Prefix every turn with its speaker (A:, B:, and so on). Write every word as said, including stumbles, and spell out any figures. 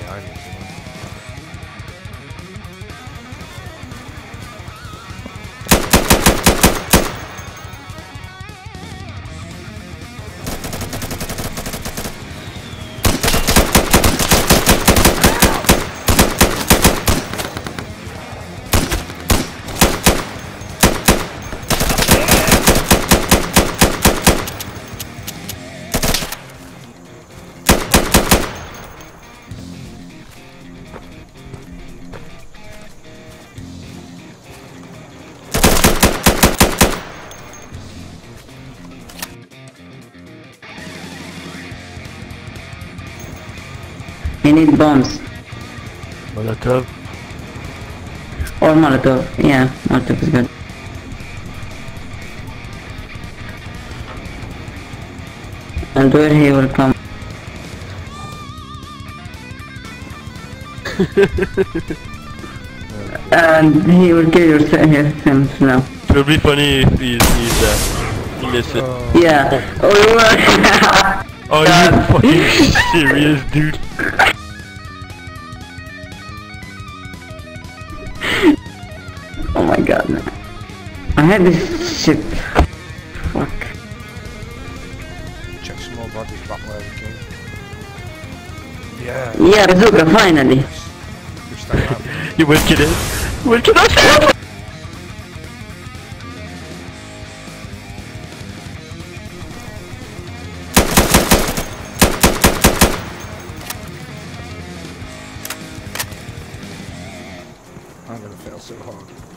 A: behind me, someone.
B: I need bombs.
A: Molotov.
B: Or Molotov. Yeah, Molotov is good. And where he will come. And he will kill yourself now.
A: It would be funny if he's, he's uh, innocent.
C: Uh,
B: Yeah. Oh,
A: Oh, you fucking serious, dude?
B: oh my god. I had this shit. Fuck.
C: check some more bodies back where we came. Yeah.
B: Yeah, bazooka, finally.
C: We stay out.
A: You wicked it. Wicked it.
C: I'm gonna fail so hard.